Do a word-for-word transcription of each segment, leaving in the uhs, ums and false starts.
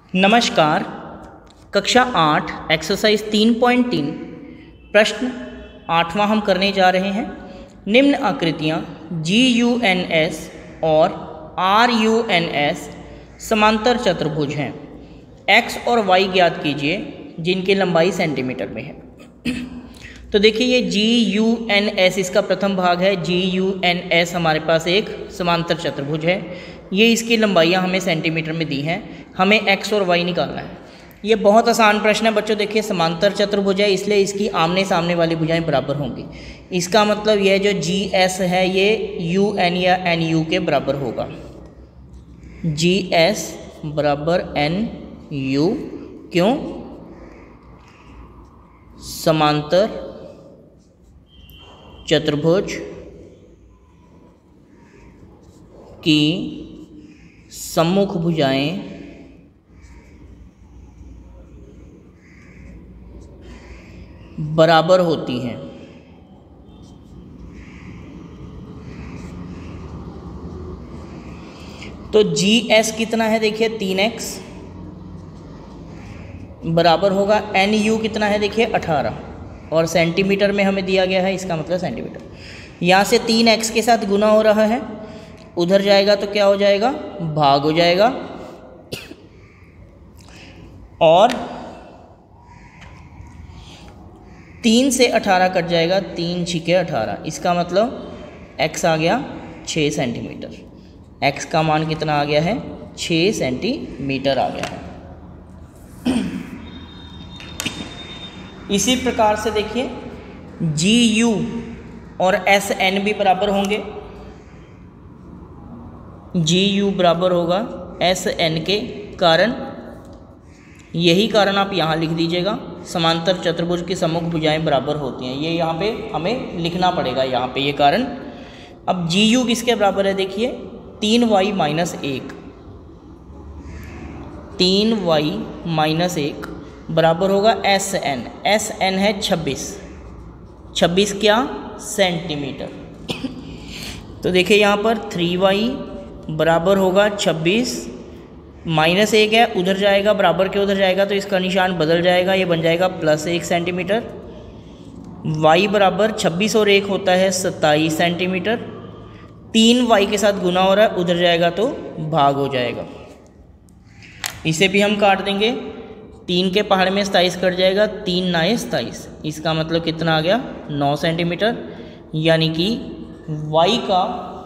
नमस्कार। कक्षा आठ एक्सरसाइज तीन पॉइंट तीन प्रश्न आठवां हम करने जा रहे हैं। निम्न आकृतियाँ जी यू एन एस और आर यू एन एस समांतर चतुर्भुज हैं। एक्स और वाई ज्ञात कीजिए जिनकी लंबाई सेंटीमीटर में है। तो देखिए ये जी यू एन एस इसका प्रथम भाग है। जी यू एन एस हमारे पास एक समांतर चतुर्भुज है। ये इसकी लंबाइयाँ हमें सेंटीमीटर में दी हैं। हमें एक्स और वाई निकालना है। ये बहुत आसान प्रश्न है बच्चों। देखिए समांतर चतुर्भुज है इसलिए इसकी आमने सामने वाली भुजाएं बराबर होंगी। इसका मतलब यह जो जी एस है ये यू एन या एन यू के बराबर होगा। जी एस बराबर एन यू। क्यों? समांतर चतुर्भुज की सम्मुख भुजाएं बराबर होती हैं। तो जी एस कितना है? देखिए तीन एक्स बराबर होगा एन यू कितना है? देखिए अठारह और सेंटीमीटर में हमें दिया गया है, इसका मतलब सेंटीमीटर। यहाँ से तीन एक्स के साथ गुना हो रहा है, उधर जाएगा तो क्या हो जाएगा? भाग हो जाएगा। और तीन से अठारह कट जाएगा, तीन छिके अठारह। इसका मतलब एक्स आ गया छः सेंटीमीटर। एक्स का मान कितना आ गया है? छः सेंटीमीटर आ गया है। इसी प्रकार से देखिए जी यू और एस एन भी बराबर होंगे। जी यू बराबर होगा एस एन के, कारण यही कारण आप यहाँ लिख दीजिएगा। समांतर चतुर्भुज की सम्मुख भुजाएं बराबर होती हैं, ये यहाँ पे हमें लिखना पड़ेगा यहाँ पे ये कारण। अब जी यू किसके बराबर है? देखिए तीन वाई माइनस एक। तीन वाई माइनस एक बराबर होगा एस एन। एस एन है छब्बीस। छब्बीस क्या? सेंटीमीटर। तो देखिए यहाँ पर थ्री वाई बराबर होगा छब्बीस, माइनस एक है उधर जाएगा, बराबर के उधर जाएगा तो इसका निशान बदल जाएगा, ये बन जाएगा प्लस एक सेंटीमीटर। वाई बराबर छब्बीस और एक होता है सत्ताईस सेंटीमीटर। तीन वाई के साथ गुना हो रहा है, उधर जाएगा तो भाग हो जाएगा। इसे भी हम काट देंगे। तीन के पहाड़ में सताईस कट जाएगा, तीन नाए सताईस। इसका मतलब कितना आ गया? नौ सेंटीमीटर। यानी कि वाई का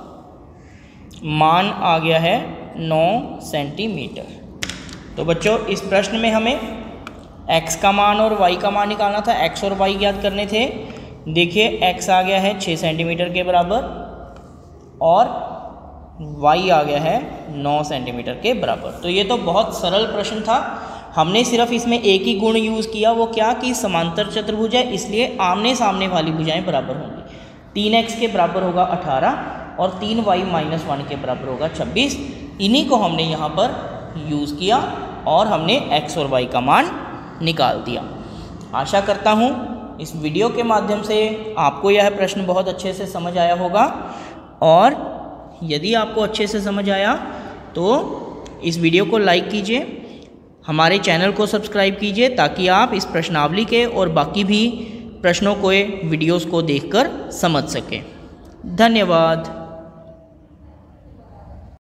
मान आ गया है नौ सेंटीमीटर। तो बच्चों इस प्रश्न में हमें x का मान और y का मान निकालना था। x और y ज्ञात करने थे। देखिए x आ गया है छः सेंटीमीटर के बराबर और y आ गया है नौ सेंटीमीटर के बराबर। तो ये तो बहुत सरल प्रश्न था। हमने सिर्फ इसमें एक ही गुण यूज़ किया, वो क्या कि समांतर चतुर्भुज है इसलिए आमने सामने वाली भुजाएं बराबर होंगी। तीन एक्स के बराबर होगा अठारह और तीन वाई माइनस वन के बराबर होगा छब्बीस। इन्हीं को हमने यहाँ पर यूज़ किया और हमने x और y का मान निकाल दिया। आशा करता हूँ इस वीडियो के माध्यम से आपको यह प्रश्न बहुत अच्छे से समझ आया होगा। और यदि आपको अच्छे से समझ आया तो इस वीडियो को लाइक कीजिए, हमारे चैनल को सब्सक्राइब कीजिए ताकि आप इस प्रश्नावली के और बाकी भी प्रश्नों को वीडियोस को देखकर समझ सकें। धन्यवाद।